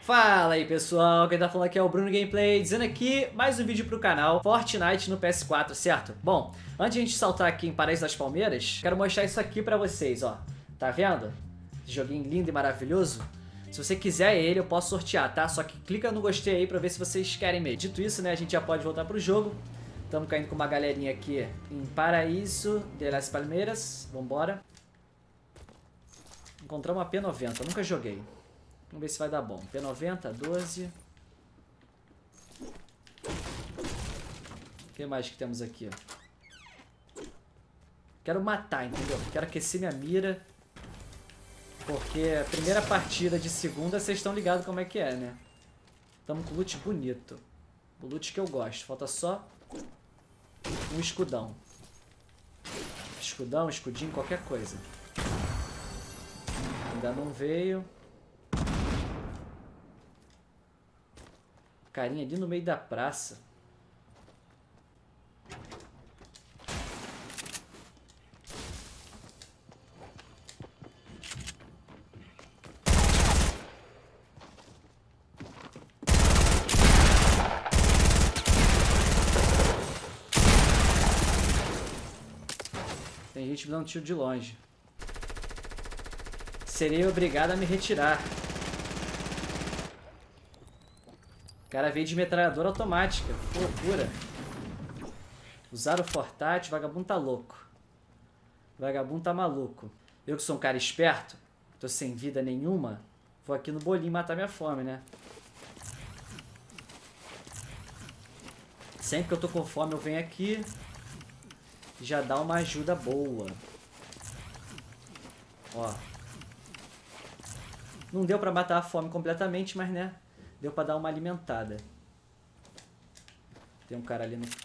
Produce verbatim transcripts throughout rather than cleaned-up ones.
Fala aí pessoal, quem tá falando aqui é o Bruno Gameplay, dizendo aqui mais um vídeo pro canal Fortnite no P S quatro, certo? Bom, antes de a gente saltar aqui em Paraíso das Palmeiras, quero mostrar isso aqui pra vocês, ó. Tá vendo? Esse joguinho lindo e maravilhoso. Se você quiser ele, eu posso sortear, tá? Só que clica no gostei aí pra ver se vocês querem mesmo. Dito isso, né, a gente já pode voltar pro jogo. Estamos caindo com uma galerinha aqui em Paraíso de las Palmeiras. Vambora. Encontramos uma P noventa, nunca joguei. Vamos ver se vai dar bom. P noventa, doze. O que mais que temos aqui? Quero matar, entendeu? Quero aquecer minha mira. Porque a primeira partida de segunda, vocês estão ligados como é que é, né? Estamos com loot bonito. O loot que eu gosto. Falta só um escudão. Escudão, escudinho, qualquer coisa. Ainda não veio. Carinha ali no meio da praça. Tem gente me dando tiro de longe. Serei obrigado a me retirar. O cara veio de metralhadora automática. Que loucura. Usaram o Fortat, vagabundo tá louco. Vagabundo tá maluco. Eu que sou um cara esperto, tô sem vida nenhuma, vou aqui no bolinho matar minha fome, né? Sempre que eu tô com fome eu venho aqui e já dá uma ajuda boa. Ó. Não deu pra matar a fome completamente, mas né, deu pra dar uma alimentada. Tem um cara ali no...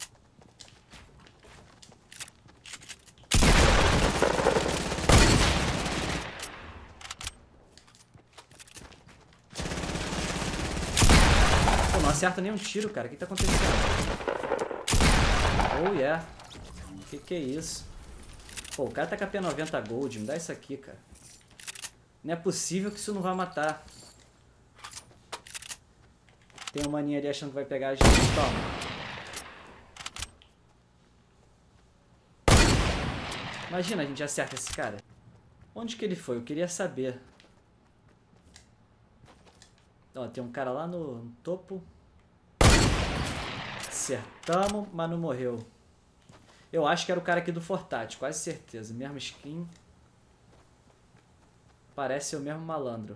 Pô, não acerta nenhum tiro, cara. O que tá acontecendo? Oh, yeah. Que que é isso? Pô, o cara tá com a P noventa Gold. Me dá isso aqui, cara. Não é possível que isso não vai matar. Tem um maninho ali achando que vai pegar a gente. Toma. Imagina a gente acerta esse cara. Onde que ele foi? Eu queria saber. Ó, tem um cara lá no, no topo. Acertamos, mas não morreu. Eu acho que era o cara aqui do Fortat, quase certeza. Mesma skin. Parece o mesmo malandro.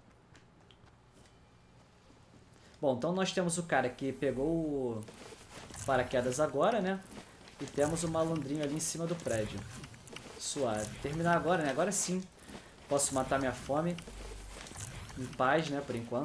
Bom, então nós temos o cara que pegou o paraquedas agora, né? E temos o malandrinho ali em cima do prédio. Suave. Terminar agora, né? Agora sim. Posso matar minha fome. Em paz, né? Por enquanto.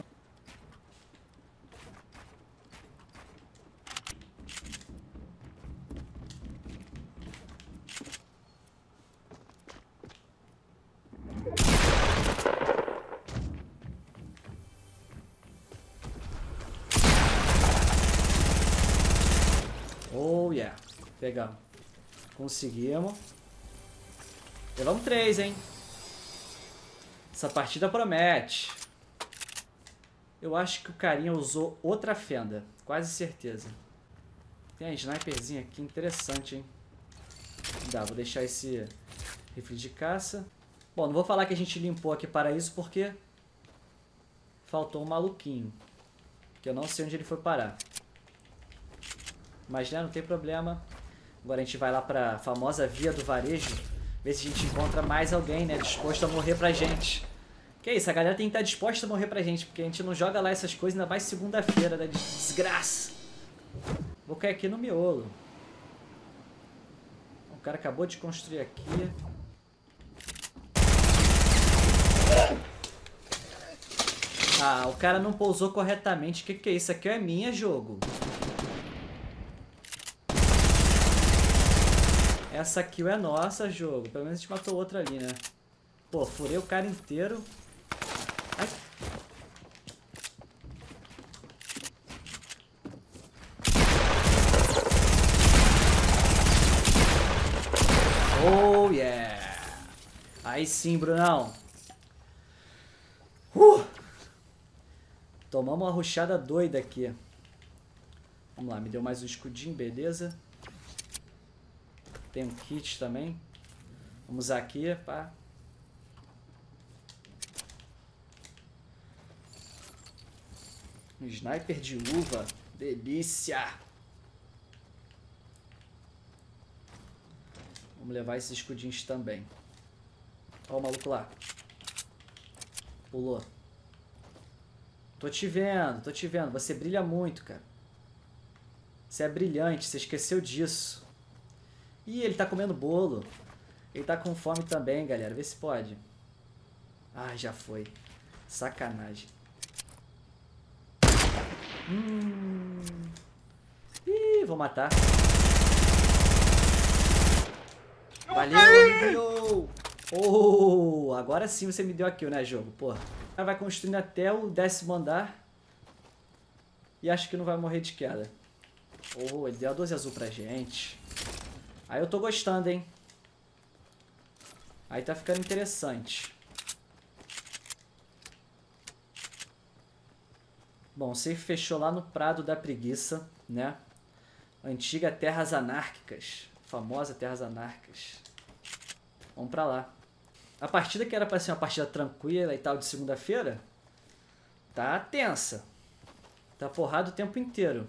Oh, yeah. Pegamos. Conseguimos. Levamos três, hein? Essa partida promete. Eu acho que o carinha usou outra fenda. Quase certeza. Tem a sniperzinha aqui. Interessante, hein? Dá, vou deixar esse rifle de caça. Bom, não vou falar que a gente limpou aqui Paraíso porque faltou um maluquinho. Que eu não sei onde ele foi parar. Mas né, não tem problema. Agora a gente vai lá pra famosa Via do Varejo. Ver se a gente encontra mais alguém, né? Disposto a morrer pra gente. Que é isso, a galera tem que estar disposta a morrer pra gente. Porque a gente não joga lá essas coisas, ainda mais segunda-feira, né? Desgraça. Vou cair aqui no miolo. O cara acabou de construir aqui. Ah, o cara não pousou corretamente. O que que é isso? Aqui é minha, jogo. Essa kill é nossa, jogo. Pelo menos a gente matou outra ali, né? Pô, furei o cara inteiro. Ai. Oh, yeah! Aí sim, Brunão. Uh! Tomamos uma rushada doida aqui. Vamos lá, me deu mais um escudinho, beleza. Tem um kit também. Vamos usar aqui, pá. Um sniper de uva. Delícia! Vamos levar esses escudinhos também. Ó o maluco lá. Pulou. Tô te vendo, tô te vendo. Você brilha muito, cara. Você é brilhante, você esqueceu disso. Ih, ele tá comendo bolo. Ele tá com fome também, galera. Vê se pode. Ah, já foi. Sacanagem. Hum. Ih, vou matar. Valeu, amigo. Oh, agora sim você me deu a kill, né, jogo? Porra. O cara vai construindo até o décimo andar. E acho que não vai morrer de queda. Oh, ele deu a doze azul pra gente. Aí eu tô gostando, hein? Aí tá ficando interessante. Bom, o safe fechou lá no Prado da Preguiça, né? Antiga Terras Anárquicas. Famosa Terras Anárquicas. Vamos pra lá. A partida que era pra ser uma partida tranquila e tal de segunda-feira, tá tensa. Tá porrada o tempo inteiro.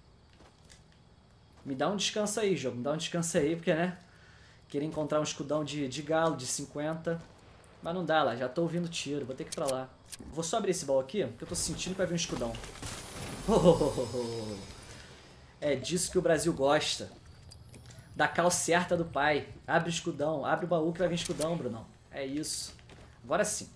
Me dá um descanso aí, jogo. Me dá um descanso aí, porque, né? Queria encontrar um escudão de, de galo, de cinquenta. Mas não dá lá, já tô ouvindo tiro. Vou ter que ir pra lá. Vou só abrir esse baú aqui, porque eu tô sentindo que vai vir um escudão. Oh, oh, oh, oh. É disso que o Brasil gosta. Da cal certa do pai. Abre o escudão, abre o baú que vai vir escudão, Brunão. É isso. Agora sim.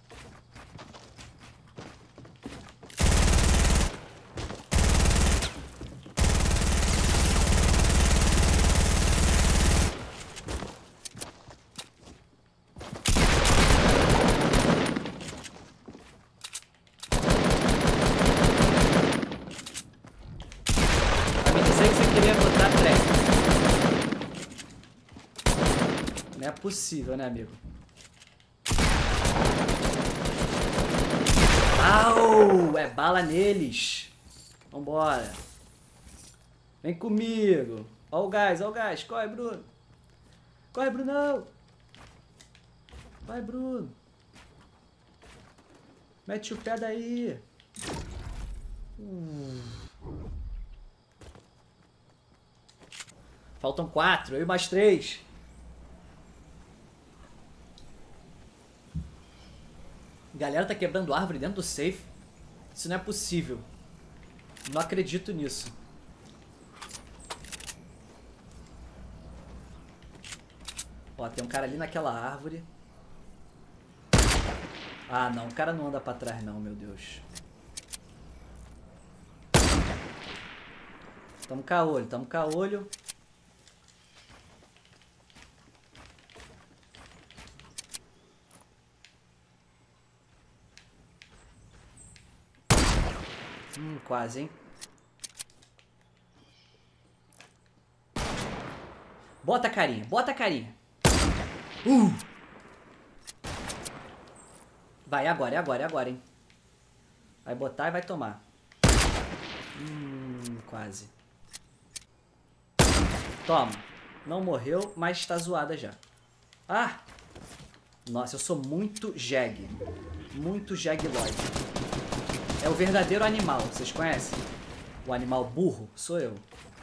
Não é possível, né, amigo? Au! É bala neles. Vambora. Vem comigo. Ó o gás, ó o gás. Corre, Bruno. Corre, Brunão. Vai, Bruno. Mete o pé daí. Hum. Faltam quatro. Eu e mais três. Galera tá quebrando árvore dentro do safe. Isso não é possível. Não acredito nisso. Ó, tem um cara ali naquela árvore. Ah, não. O cara não anda pra trás, não, meu Deus. Tamo caolho, tamo caolho. Hum, quase, hein? Bota a carinha, bota a carinha. Uh! Vai, agora, é agora, é agora, hein? Vai botar e vai tomar. Hum, quase. Toma. Não morreu, mas tá zoada já. Ah! Nossa, eu sou muito jegue. Muito jegueloide. É o verdadeiro animal, vocês conhecem? O animal burro sou eu.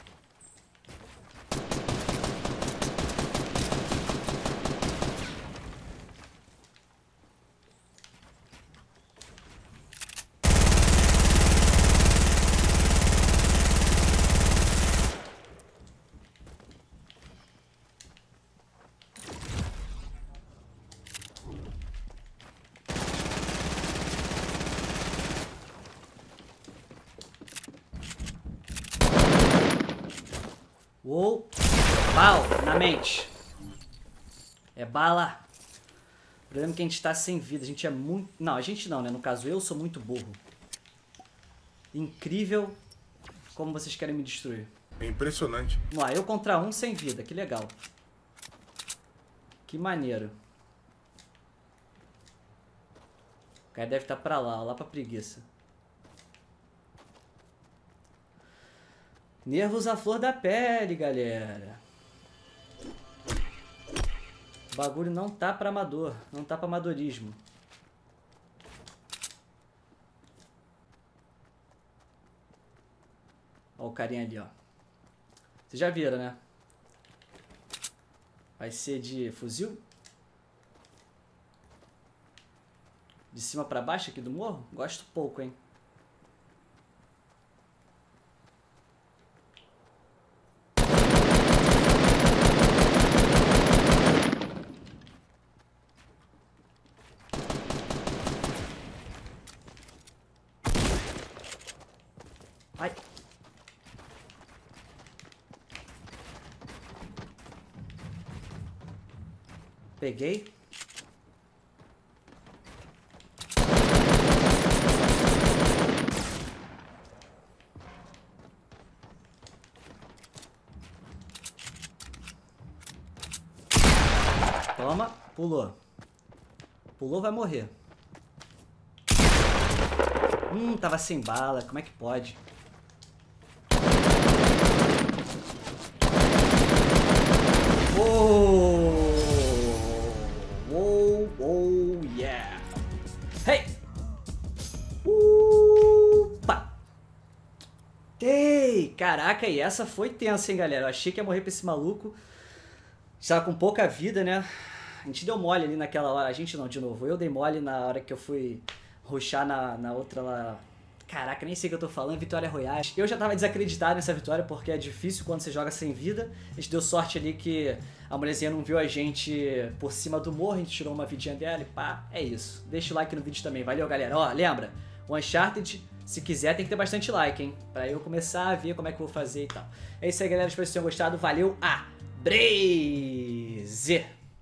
Uou! Bal na mente. É bala. O problema é que a gente tá sem vida. A gente é muito... Não, a gente não, né? No caso, eu sou muito burro. Incrível como vocês querem me destruir. É impressionante. Vamos lá, eu contra um sem vida. Que legal. Que maneiro. O cara deve estar pra lá, ó, lá pra preguiça. Nervos à flor da pele, galera. O bagulho não tá pra amador. Não tá pra amadorismo. Ó o carinha ali, ó. Vocês já viram, né? Vai ser de fuzil? De cima pra baixo aqui do morro? Gosto pouco, hein? Ai. Peguei. Toma, pulou. Pulou, vai morrer. Hum, tava sem bala, como é que pode? Oh, oh, oh, yeah. Hey! Upa! Ei, caraca, e essa foi tensa, hein, galera? Eu achei que ia morrer pra esse maluco. Estava com pouca vida, né? A gente deu mole ali naquela hora. A gente não, de novo. Eu dei mole na hora que eu fui rushar na, na outra lá. Caraca, nem sei o que eu tô falando. Vitória Royale. Eu já tava desacreditado nessa vitória porque é difícil quando você joga sem vida. A gente deu sorte ali que a mulherzinha não viu a gente por cima do morro. A gente tirou uma vidinha dela e pá, é isso. Deixa o like no vídeo também. Valeu, galera. Ó, lembra? O Uncharted, se quiser, tem que ter bastante like, hein? Pra eu começar a ver como é que eu vou fazer e tal. É isso aí, galera. Espero que vocês tenham gostado. Valeu. Ah! Braze!